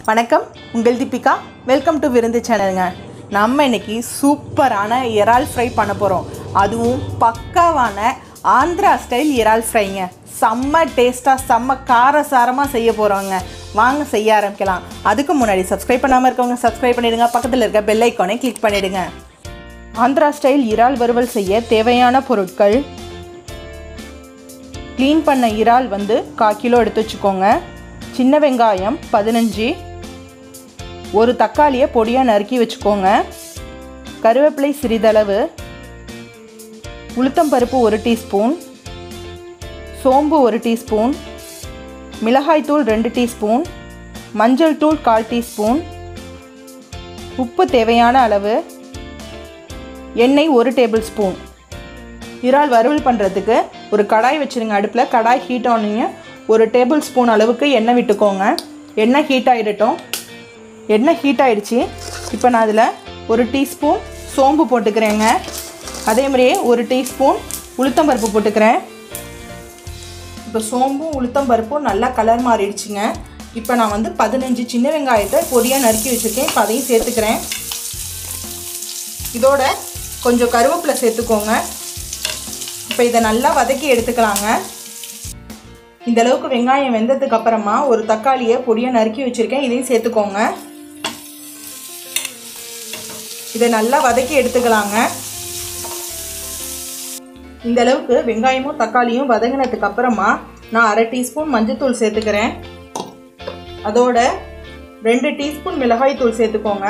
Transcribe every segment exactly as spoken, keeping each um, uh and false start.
வணக்கம், உங்கள் Deepika. Welcome to விருந்து சேனலுங்க. நம்ம இன்னைக்கு சூப்பரான இறால் ஃப்ரை பண்ண போகிறோம். அதுவும் பக்காவான ஆந்திரா ஸ்டைல் இறால் ஃப்ரைங்க. செம்ம டேஸ்ட்டாக செம்ம காரசாரமாக செய்ய போகிறோங்க. வாங்க செய்ய ஆரம்பிக்கலாம். அதுக்கு முன்னாடி சப்ஸ்கிரைப் பண்ணாமல் இருக்கவங்க சப்ஸ்கிரைப் பண்ணிவிடுங்க. பக்கத்தில் இருக்க பெல் ஐக்கானை கிளிக் பண்ணிவிடுங்க. ஆந்திரா ஸ்டைல் இறால் வறுவல் செய்ய தேவையான பொருட்கள்: க்ளீன் பண்ண இறால் வந்து கால் கிலோ எடுத்து வச்சுக்கோங்க. சின்ன வெங்காயம் பதினஞ்சு, ஒரு தக்காளியை பொடியாக நறுக்கி வச்சுக்கோங்க. கருவேப்பிலை சிறிதளவு, உளுத்தம்பருப்பு ஒரு டீஸ்பூன், சோம்பு ஒரு டீஸ்பூன், மிளகாய்த்தூள் ரெண்டு டீஸ்பூன், மஞ்சள் தூள் கால் டீஸ்பூன், உப்பு தேவையான அளவு, எண்ணெய் ஒரு டேபிள் ஸ்பூன். இறால் வறுவல் பண்ணுறதுக்கு ஒரு கடாய் வச்சுருங்க. அடுப்பில் கடாய் ஹீட் ஆனிங்க. ஒரு டேபிள் ஸ்பூன் அளவுக்கு எண்ணெய் விட்டுக்கோங்க. எண்ணெய் ஹீட் ஆகிடட்டும். எண்ணெய் ஹீட் ஆகிடுச்சு. இப்போ நான் அதில் ஒரு டீஸ்பூன் சோம்பு போட்டுக்கிறேங்க. அதே மாதிரியே ஒரு டீஸ்பூன் உளுத்தம்பருப்பு போட்டுக்கிறேன். இப்போ சோம்பும் உளுத்தம்பருப்பும் நல்லா கலர் மாறிடுச்சுங்க. இப்போ நான் வந்து பதினஞ்சு சின்ன வெங்காயத்தை பொடியாக நறுக்கி வச்சுருக்கேன். இப்போ அதையும் சேர்த்துக்கிறேன். இதோட கொஞ்சம் கருவேப்பிலை சேர்த்துக்கோங்க. இப்போ இதை நல்லா வதக்கி எடுத்துக்கலாங்க. இந்த அளவுக்கு வெங்காயம் வெந்ததுக்கு அப்புறமா ஒரு தக்காளியை பொடியாக நறுக்கி வச்சுருக்கேன். இதையும் சேர்த்துக்கோங்க. இதை நல்லா வதக்கி எடுத்துக்கலாங்க. இந்த அளவுக்கு வெங்காயமும் தக்காளியும் வதங்கினதுக்கு அப்புறமா நான் அரை டீஸ்பூன் மஞ்சள்தூள் சேர்த்துக்கிறேன். அதோட ரெண்டு டீஸ்பூன் மிளகாய் தூள் சேர்த்துக்கோங்க.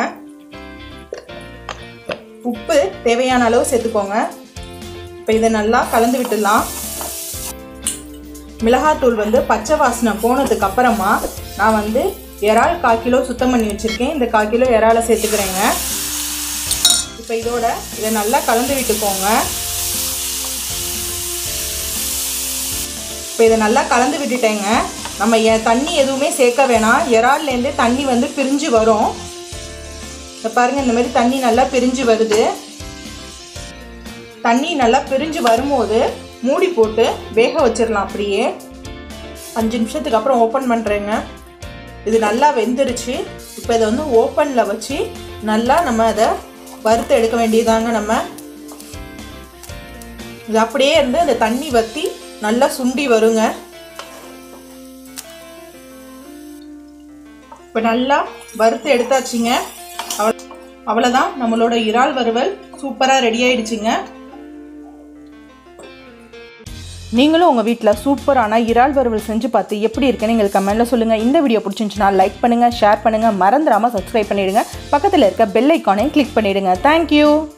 உப்பு தேவையான அளவு சேர்த்துக்கோங்க. இப்போ இதை நல்லா கலந்து விட்டுடலாம். மிளகாத்தூள் வந்து பச்சை வாசனை போனதுக்கு அப்புறமா நான் வந்து இறால் கால் கிலோ சுத்தம் பண்ணி வச்சுருக்கேன். இந்த கால் கிலோ இறாலை சேர்த்துக்கிறேங்க. இப்போ இதோட இதை நல்லா கலந்து விட்டுக்கோங்க. இப்போ இதை நல்லா கலந்து விட்டுட்டேங்க. நம்ம தண்ணி எதுவுமே சேர்க்க வேணாம். இறால்லேருந்து தண்ணி வந்து பிரிஞ்சு வரும். இப்போ பாருங்கள், இந்த மாதிரி தண்ணி நல்லா பிரிஞ்சு வருது. தண்ணி நல்லா பிரிஞ்சு வரும்போது மூடி போட்டு வேக வச்சிடலாம். அப்படியே அஞ்சு நிமிஷத்துக்கு அப்புறம் ஓப்பன் பண்ணுறேங்க. இது நல்லா வெந்துருச்சு. இப்போ இதை வந்து ஓப்பனில் வச்சு நல்லா நம்ம அதை வறுத்து எடுக்க வேண்டியதாங்க. நம்ம இது அப்படியே இருந்து அந்த தண்ணி வற்றி நல்லா சுண்டி வருங்க. இப்போ நல்லா வறுத்து எடுத்தாச்சுங்க. அவ்வளோ அவ்வளோதான், நம்மளோட இறால் வறுவல் சூப்பராக ரெடி ஆயிடுச்சுங்க. நீங்களும் உங்கள் வீட்டில் சூப்பரான இறால் வறுவல் செஞ்சு பார்த்து எப்படி இருக்குன்னு எங்களுக்கு கமெண்ட்டில் சொல்லுங்கள். இந்த வீடியோ பிடிச்சிருந்துச்சுன்னா லைக் பண்ணுங்கள், ஷேர் பண்ணுங்கள், மறந்துடாமல் சப்ஸ்கிரைப் பண்ணிவிடுங்க. பக்கத்தில் இருக்க பெல் ஐக்கானையும் கிளிக் பண்ணிவிடுங்க. தேங்க்யூ.